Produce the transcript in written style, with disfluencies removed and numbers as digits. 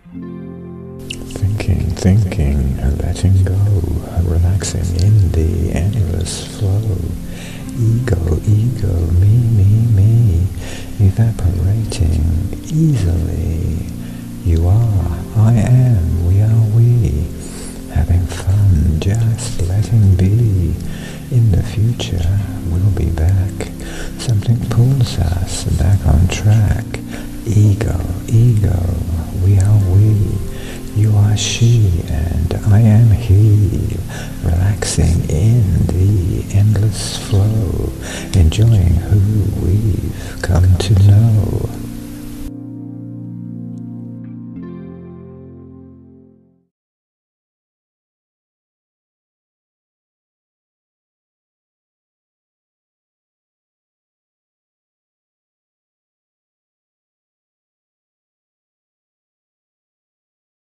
Thinking, letting go, relaxing in the endless flow. Ego, me, evaporating easily. You are, I am, we are we, having fun, just letting be. In the future, we'll be back. Something pulls us back on track. Ego, we are we. You are she and I am he, relaxing in the endless flow, enjoying who we've come to know.